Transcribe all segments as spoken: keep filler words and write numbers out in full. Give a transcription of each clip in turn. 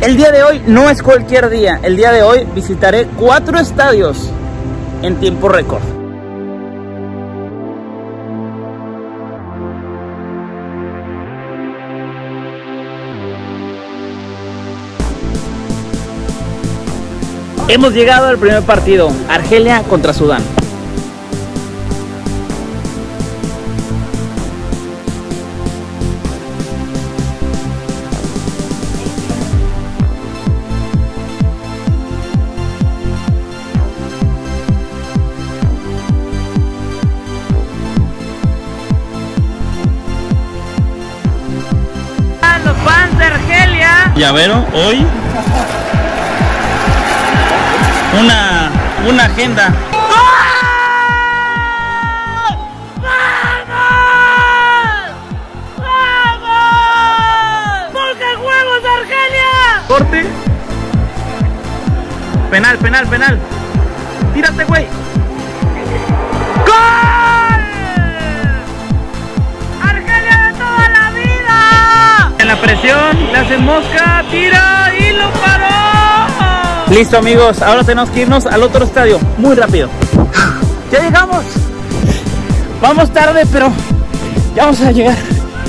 El día de hoy no es cualquier día. El día de hoy visitaré cuatro estadios en tiempo récord. Hemos llegado al primer partido, Argelia contra Sudán. Los fans de Argelia. Llavero, hoy una, una agenda. Corte. Penal, penal, penal. Tírate, güey. ¡Gol! ¡Argelia de toda la vida! En la presión, le hacen mosca, tira y lo paró. Listo, amigos, ahora tenemos que irnos al otro estadio, muy rápido. ¡Ya llegamos! Vamos tarde, pero ya vamos a llegar.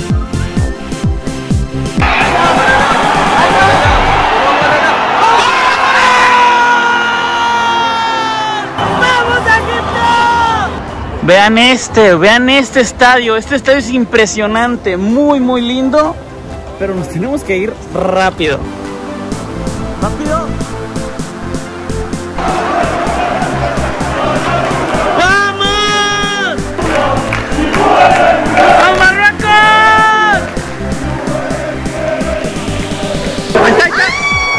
Vean este, vean este estadio. Este estadio es impresionante, muy muy lindo. Pero nos tenemos que ir rápido. ¡Rápido! ¡Vamos! ¡Vamos, Marruecos! ¡Ahí está, ahí está!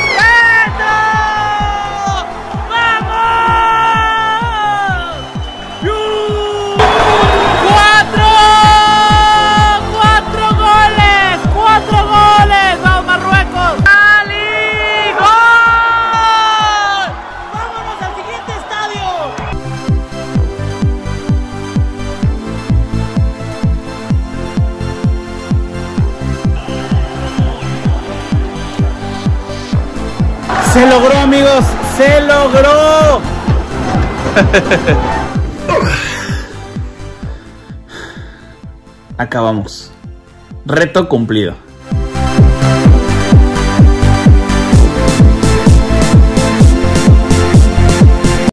Se logró, amigos, se logró. Acabamos. Reto cumplido.